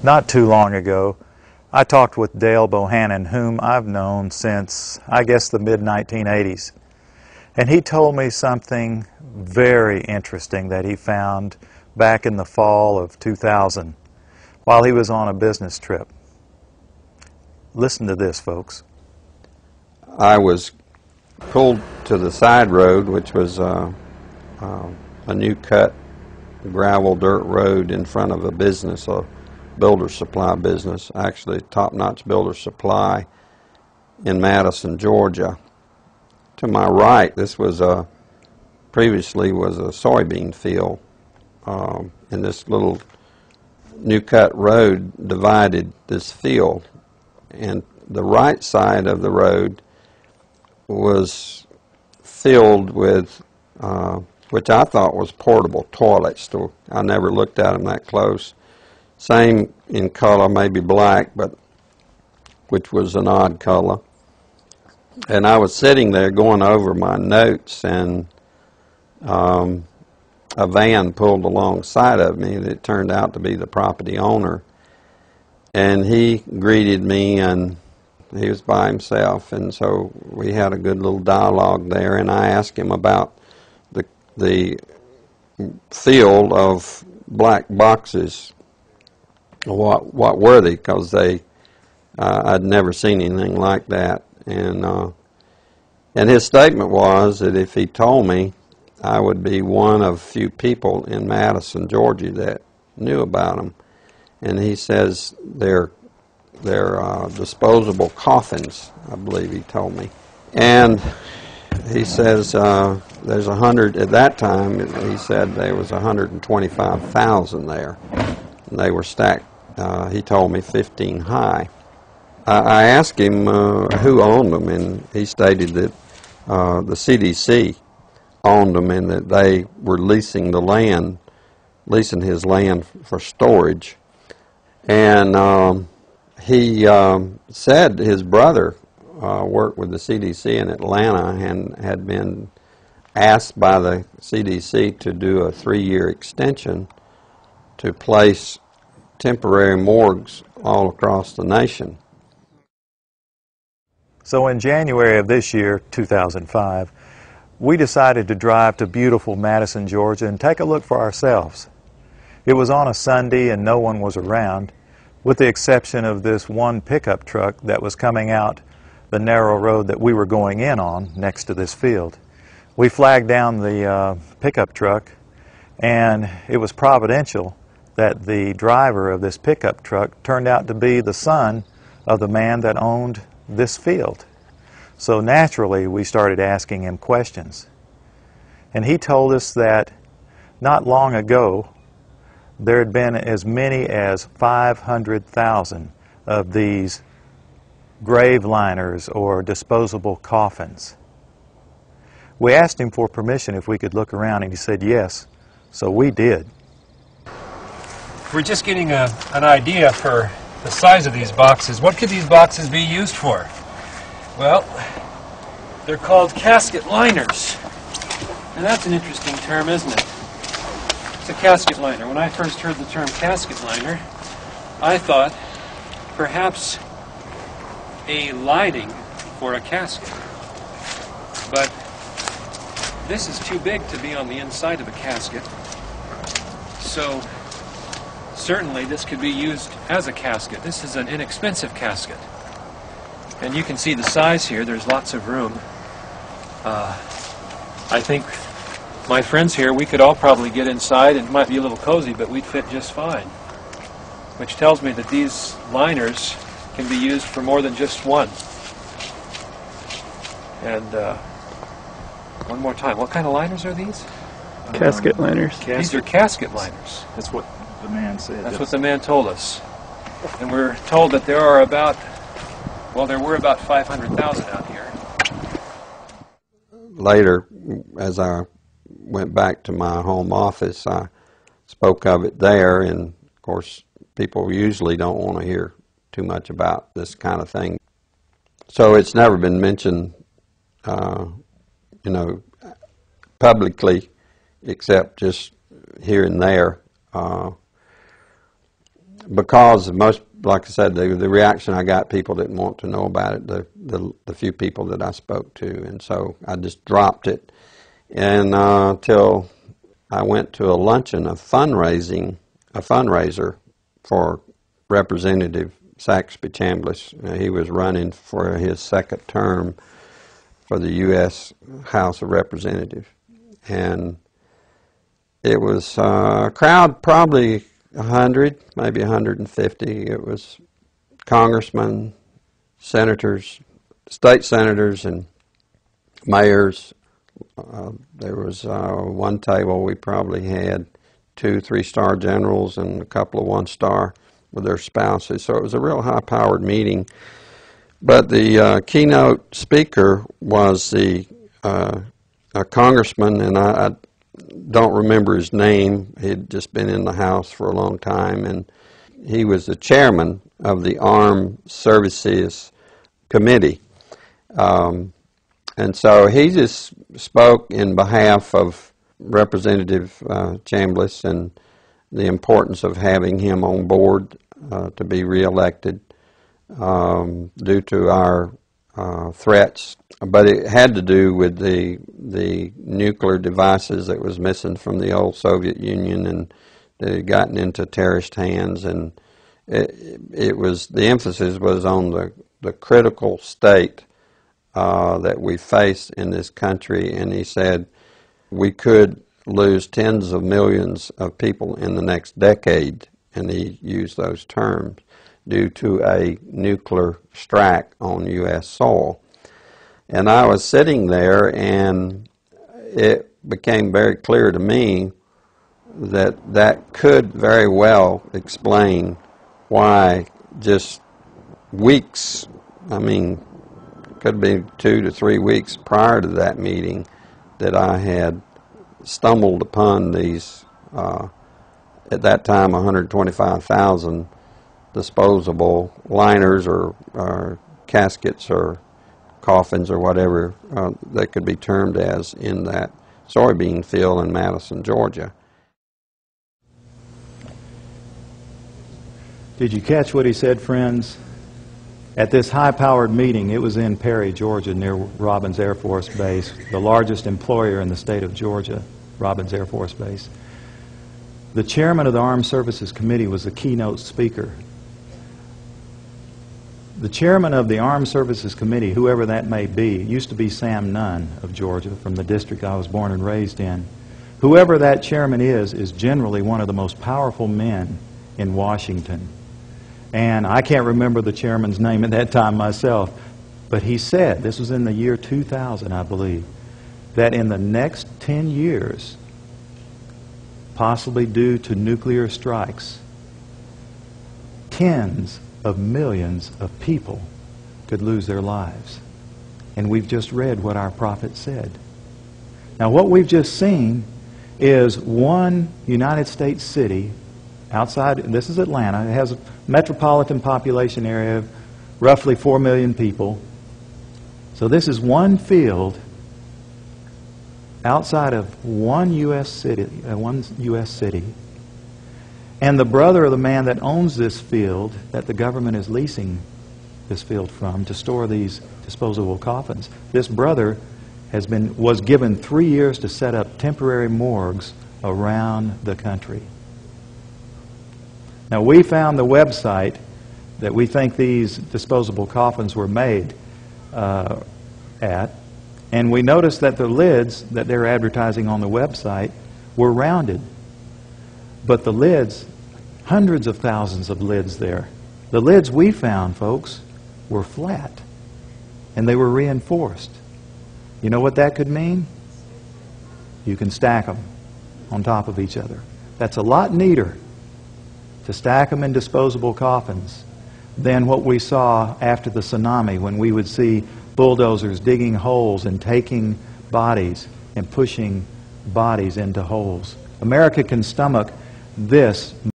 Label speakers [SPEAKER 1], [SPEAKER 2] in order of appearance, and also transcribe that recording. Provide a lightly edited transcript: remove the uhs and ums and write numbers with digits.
[SPEAKER 1] Not too long ago, I talked with Dale Bohannon, whom I've known since, I guess, the mid-1980s. And he told me something very interesting that he found back in the fall of 2000 while he was on a business trip. Listen to this, folks.
[SPEAKER 2] I was pulled to the side road, which was a new cut gravel dirt road in front of a business, a builder supply business, actually Top Notch Builder Supply in Madison, Georgia. To my right, this was previously was a soybean field, and this little new cut road divided this field, and the right side of the road was filled with which I thought was portable toilets. I never looked at them that close. Same in color, maybe black, but which was an odd color. And I was sitting there going over my notes, and a van pulled alongside of me. It turned out to be the property owner. And he greeted me, and he was by himself, and so we had a good little dialogue there, and I asked him about the field of black boxes. What were they? Because I'd never seen anything like that, and his statement was that if he told me, I would be one of few people in Madison, Georgia that knew about them. And he says they're disposable coffins, I believe he told me. And he says there's 100, at that time he said there was 125,000 there. And they were stacked, he told me 15 high. I asked him who owned them, and he stated that the CDC owned them and that they were leasing his land for storage. And he said his brother worked with the CDC in Atlanta and had been asked by the CDC to do a 3-year extension to place temporary morgues all across the nation.
[SPEAKER 1] So in January of this year, 2005, we decided to drive to beautiful Madison, Georgia and take a look for ourselves. It was on a Sunday and no one was around, with the exception of this one pickup truck that was coming out the narrow road that we were going in on next to this field. We flagged down the pickup truck, and it was providential that the driver of this pickup truck turned out to be the son of the man that owned this field. So naturally, we started asking him questions. And he told us that not long ago, there had been as many as 500,000 of these grave liners or disposable coffins. We asked him for permission if we could look around, and he said yes, so we did.
[SPEAKER 3] We're just getting an idea for the size of these boxes. What could these boxes be used for? Well, they're called casket liners. And that's an interesting term, isn't it? It's a casket liner. When I first heard the term casket liner, I thought perhaps a lining for a casket. But this is too big to be on the inside of a casket. So certainly this could be used as a casket. This is an inexpensive casket. And you can see the size here. There's lots of room. I think my friends here, we could all probably get inside. It might be a little cozy, but we'd fit just fine. Which tells me that these liners can be used for more than just one. And one more time, what kind of liners are these?
[SPEAKER 4] Casket liners.
[SPEAKER 3] These are casket liners.
[SPEAKER 1] That's what the man said.
[SPEAKER 3] That's what the man told us. And we're told that there are about, well, there were about 500,000 out here.
[SPEAKER 2] Later, as I went back to my home office, I spoke of it there, and of course people usually don't want to hear too much about this kind of thing. So it's never been mentioned, publicly, except just here and there. because most, like I said, the reaction I got, people didn't want to know about it, the few people that I spoke to, and so I just dropped it. And till I went to a luncheon, a fundraiser for Representative Saxby Chambliss. He was running for his second term for the U.S. House of Representatives. And it was a crowd, probably 100, maybe 150. It was congressmen, senators, state senators, and mayors. There was one table we probably had 2 3-star generals and a couple of 1-star with their spouses. So it was a real high-powered meeting. But the keynote speaker was a congressman, and I don't remember his name. He'd just been in the House for a long time, and he was the chairman of the Armed Services Committee. And so he just spoke in behalf of Representative Chambliss and the importance of having him on board to be reelected due to our threats. But it had to do with the nuclear devices that was missing from the old Soviet Union, and they had gotten into terrorist hands, and it was, the emphasis was on the critical state that we face in this country. And he said we could lose tens of millions of people in the next decade, and he used those terms, due to a nuclear strike on U.S. soil. And I was sitting there, and it became very clear to me that that could very well explain why just weeks, I mean, could be 2 to 3 weeks prior to that meeting, that I had stumbled upon these, at that time, 125,000 disposable liners or caskets or coffins or whatever they could be termed as in that soybean field in Madison, Georgia.
[SPEAKER 1] Did you catch what he said, friends? At this high-powered meeting, it was in Perry, Georgia, near Robins Air Force Base, the largest employer in the state of Georgia, Robins Air Force Base. The chairman of the Armed Services Committee was the keynote speaker. The chairman of the Armed Services Committee, whoever that may be, used to be Sam Nunn of Georgia, from the district I was born and raised in. Whoever that chairman is generally one of the most powerful men in Washington. And I can't remember the chairman's name at that time myself, but he said, this was in the year 2000, I believe, that in the next 10 years, possibly due to nuclear strikes, tens of millions of people could lose their lives. And we've just read what our prophet said. Now, what we've just seen is one United States city outside, this is Atlanta, it has a metropolitan population area of roughly 4 million people. So this is one field outside of one U.S. city, and the brother of the man that owns this field, that the government is leasing this field from to store these disposable coffins, this brother was given 3 years to set up temporary morgues around the country. Now, we found the website that we think these disposable coffins were made at, and we noticed that the lids that they're advertising on the website were rounded. But the lids, hundreds of thousands of lids there, the lids we found, folks, were flat, and they were reinforced. You know what that could mean? You can stack them on top of each other. That's a lot neater to stack them in disposable coffins than what we saw after the tsunami, when we would see bulldozers digging holes and taking bodies and pushing bodies into holes. America can stomach this